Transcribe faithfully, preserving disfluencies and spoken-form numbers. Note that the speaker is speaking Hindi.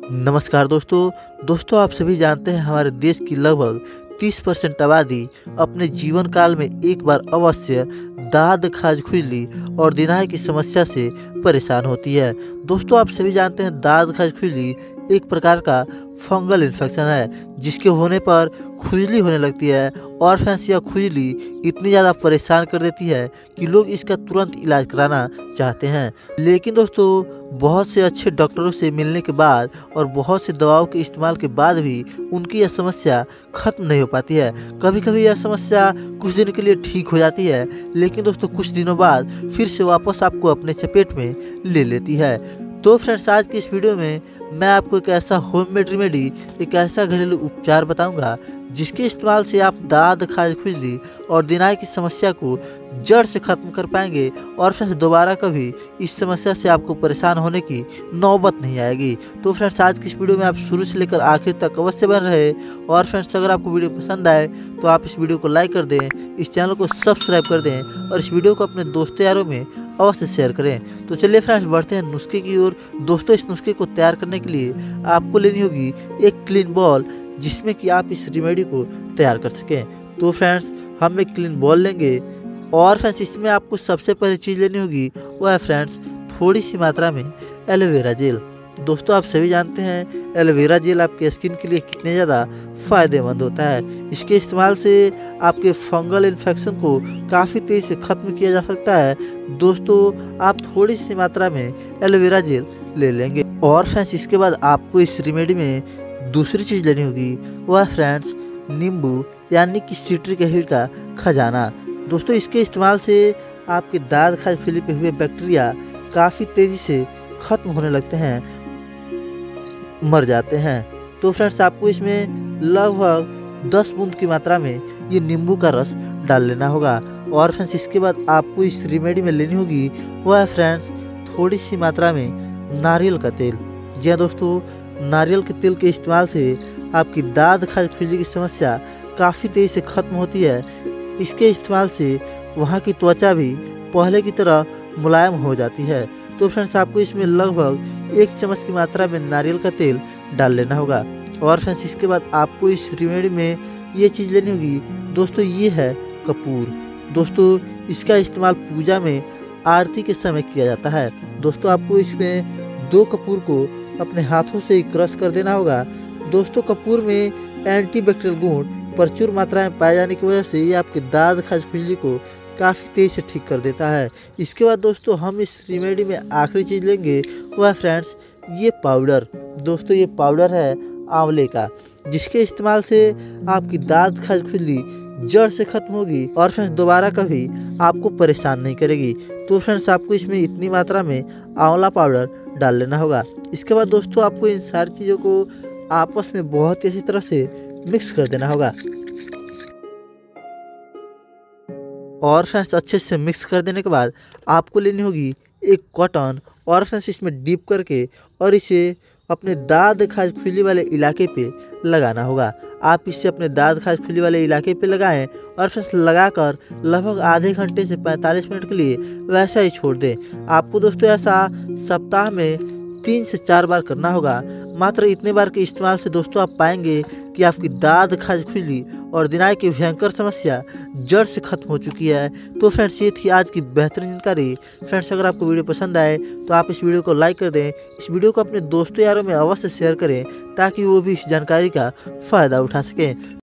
नमस्कार दोस्तों दोस्तों आप सभी जानते हैं हमारे देश की लगभग तीस परसेंट आबादी अपने जीवन काल में एक बार अवश्य दाद खाज खुजली और दिनाय की समस्या से परेशान होती है। दोस्तों आप सभी जानते हैं दाद खाज खुजली एक प्रकार का फंगल इन्फेक्शन है जिसके होने पर खुजली होने लगती है और फ्रेंड्स यह खुजली इतनी ज़्यादा परेशान कर देती है कि लोग इसका तुरंत इलाज कराना चाहते हैं। लेकिन दोस्तों बहुत से अच्छे डॉक्टरों से मिलने के बाद और बहुत से दवाओं के इस्तेमाल के बाद भी उनकी यह समस्या ख़त्म नहीं हो पाती है। कभी कभी यह समस्या कुछ दिन के लिए ठीक हो जाती है, लेकिन दोस्तों कुछ दिनों बाद फिर से वापस आपको अपने चपेट में ले लेती है। तो फ्रेंड्स आज की इस वीडियो में मैं आपको एक ऐसा होममेड रेमेडी, एक ऐसा घरेलू उपचार बताऊंगा जिसके इस्तेमाल से आप दाद खाज खुजली और दिनाय की समस्या को जड़ से ख़त्म कर पाएंगे और फ्रेंड्स दोबारा कभी इस समस्या से आपको परेशान होने की नौबत नहीं आएगी। तो फ्रेंड्स आज की इस वीडियो में आप शुरू से लेकर आखिर तक अवश्य बन रहे और फ्रेंड्स अगर आपको वीडियो पसंद आए तो आप इस वीडियो को लाइक कर दें, इस चैनल को सब्सक्राइब कर दें और इस वीडियो को अपने दोस्तों यारों में अवश्य शेयर करें। तो चलिए फ्रेंड्स बढ़ते हैं नुस्खे की ओर। दोस्तों इस नुस्खे को तैयार करने के लिए आपको लेनी होगी एक क्लीन बॉल जिसमें कि आप इस रेमेडी को तैयार कर सकें। तो फ्रेंड्स हम एक क्लीन बॉल लेंगे और फ्रेंड्स इसमें आपको सबसे पहली चीज़ लेनी होगी वह है फ्रेंड्स थोड़ी सी मात्रा में एलोवेरा जेल। दोस्तों आप सभी जानते हैं एलोवेरा जेल आपके स्किन के लिए कितने ज़्यादा फ़ायदेमंद होता है। इसके इस्तेमाल से आपके फंगल इन्फेक्शन को काफ़ी तेज़ी से ख़त्म किया जा सकता है। दोस्तों आप थोड़ी सी मात्रा में एलोवेरा जेल ले लेंगे और फ्रेंड्स इसके बाद आपको इस रेमेडी में दूसरी चीज़ लेनी होगी वह फ्रेंड्स नींबू यानी कि सिट्रिक एसिड का खजाना। दोस्तों इसके इस्तेमाल से आपके दाद खाज खुजली पे हुए बैक्टीरिया काफ़ी तेज़ी से ख़त्म होने लगते हैं, मर जाते हैं। तो फ्रेंड्स आपको इसमें लगभग दस बूंद की मात्रा में ये नींबू का रस डाल लेना होगा और फ्रेंड्स इसके बाद आपको इस रेमेडी में लेनी होगी वह है फ्रेंड्स थोड़ी सी मात्रा में नारियल का तेल। जी हाँ दोस्तों नारियल के तेल के इस्तेमाल से आपकी दाद खाज खुजली की समस्या काफ़ी तेज़ी से ख़त्म होती है। इसके इस्तेमाल से वहाँ की त्वचा भी पहले की तरह मुलायम हो जाती है। तो फ्रेंड्स आपको इसमें लगभग एक चम्मच की मात्रा में नारियल का तेल डाल लेना होगा और फ्रेंड्स इसके बाद आपको इस रेमेडी में ये चीज़ लेनी होगी। दोस्तों ये है कपूर। दोस्तों इसका इस्तेमाल पूजा में आरती के समय किया जाता है। दोस्तों आपको इसमें दो कपूर को अपने हाथों से ही क्रश कर देना होगा। दोस्तों कपूर में एंटीबैक्टीरियल गुण प्रचुर मात्रा में पाए जाने की वजह से ये आपके दाद खाज खुजली को काफ़ी तेज़ी से ठीक कर देता है। इसके बाद दोस्तों हम इस रेमेडी में आखिरी चीज़ लेंगे वह फ्रेंड्स ये पाउडर। दोस्तों ये पाउडर है आंवले का जिसके इस्तेमाल से आपकी दाद खाज खुजली जड़ से ख़त्म होगी और फ्रेंड्स दोबारा कभी आपको परेशान नहीं करेगी। तो फ्रेंड्स आपको इसमें इतनी मात्रा में आंवला पाउडर डाल लेना होगा। इसके बाद दोस्तों आपको इन सारी चीज़ों को आपस में बहुत ही अच्छी तरह से मिक्स कर देना होगा और फ्रेंड्स अच्छे से मिक्स कर देने के बाद आपको लेनी होगी एक कॉटन और फ्रेंड्स इसमें डीप करके और इसे अपने दाद खाज खुजली वाले इलाके पे लगाना होगा। आप इसे अपने दाद खाज खुजली वाले इलाके पे लगाएं और फ्रेंड्स लगाकर लगभग आधे घंटे से पैंतालीस मिनट के लिए वैसा ही छोड़ दें। आपको दोस्तों ऐसा सप्ताह में तीन से चार बार करना होगा। मात्र इतने बार के इस्तेमाल से दोस्तों आप पाएंगे कि आपकी दाद खाज खुजली और दिनाय की भयंकर समस्या जड़ से खत्म हो चुकी है। तो फ्रेंड्स ये थी आज की बेहतरीन जानकारी। फ्रेंड्स अगर आपको वीडियो पसंद आए तो आप इस वीडियो को लाइक कर दें, इस वीडियो को अपने दोस्तों यारों में अवश्य शेयर करें ताकि वो भी इस जानकारी का फ़ायदा उठा सकें।